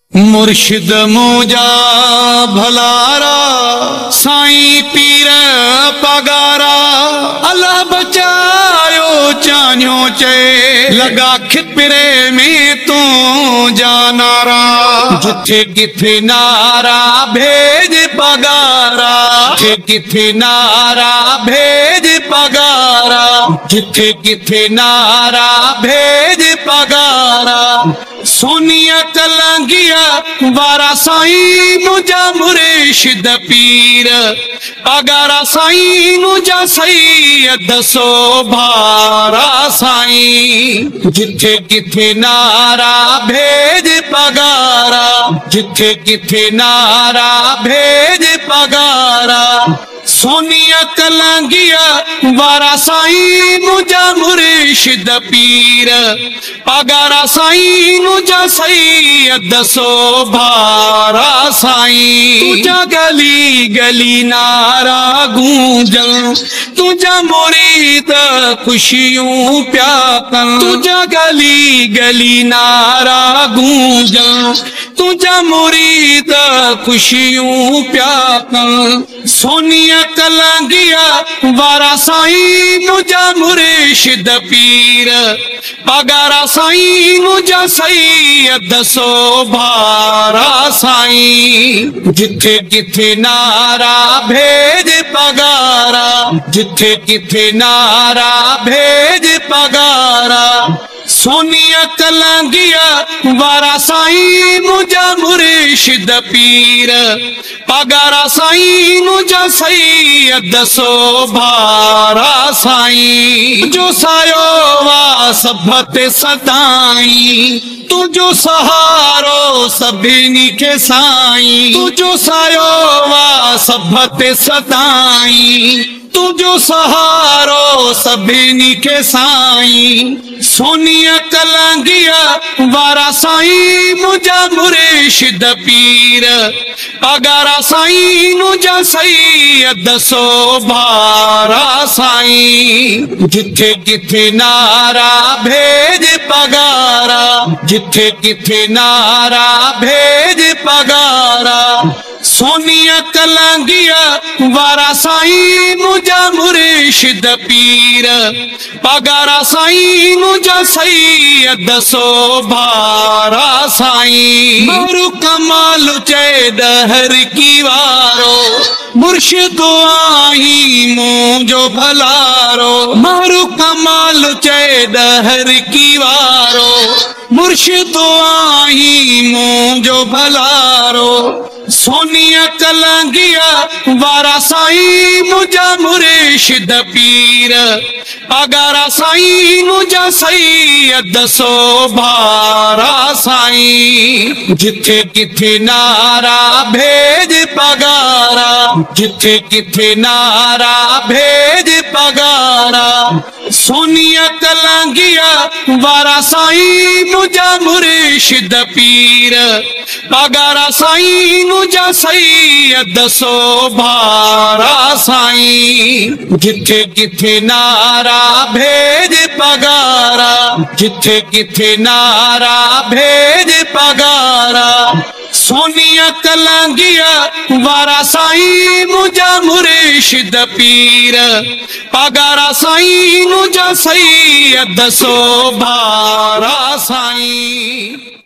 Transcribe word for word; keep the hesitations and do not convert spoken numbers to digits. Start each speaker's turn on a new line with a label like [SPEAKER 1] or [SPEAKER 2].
[SPEAKER 1] मुर्शिद मुझा भलारा साईं पीर पगारा अल्लाह बचायो चान्यो चे लगा खिपरे में तू जानारा जिथे किथे नारा भेज पगारा जिथे किथे नारा भेज पगारा जिथे किथे नारा भेज पगारा सोनिया कलंगिया वारा साईं मुझा मुर्शिद पीर पगारा साईं मुझा सैयद सो भारा साईं जिथे किथे नारा भेज पगारा जिथे किथे नारा भेज पगारा सोनिया कलंगिया वारा साईं मुझा मुर्शिद पीर पगारा साईं मुझा सैयद सो भारा साईं तुझा गली गली नारा गूंजल तुझा मुरीद खुशियों प्या कन तुझा गली गली नारा गूंजल तुझा मुरीद खुशियों प्या कन सोनिया कलंगिया वारा साईं मुझा मुर्शिद पीर पगारा साईं मुझा सैयद सो भारा साईं जिथे किथे नारा भेज पगारा जिथे किथे नारा भेज पगारा सोनिया कलंगिया वारा साईं मुझा मुर्शिद पीर पगारा साईं मुझा सैयद सो भारा साईं जो सायो वा सभते सदाई तुझो सहारो सभिनी के साईं तुझो सायो वा सभते सदाई तुझो सहारो सभिनी के साईं सोनिया कलंगिया वारा साईं मुझा मुर्शिद पीर पगारा साईं मुझा सैयद सो भारा साईं जिथे किथे नारा भेज पगारा जिथे किथे नारा भेज पगारा सोनिया कलंगिया वारा साईं मुझा मुर्शिद पीर पगारा साईं मुझा सैयद सो भारा साईं मारू कमाल चे दहर की वारो मुर्शिद आई मुझो भलारो मारू कमाल चे दहर की वारो मुर्शिद आई मुझो भलारो सोनिया कलंगिया वारा साईं मुझा मुर्शिद पीर पगारा साईं मुझा सैयद सो भारा साईं जिथे किथे नारा भेज पगारा जिथे किथे नारा भेज पगारा सोनिया कलंगिया वारा साईं मुझा मुर्शिद पीर पगारा साईं मुझा सैयद सो भारा साईं जिथे किथे नारा भेज पगारा जिथे किथे नारा भेज पगारा सोनिया कलंगिया वारा साईं मुझा मुर्शिद पीर पगारा साईं मुझा सैयद सो भारा साईं।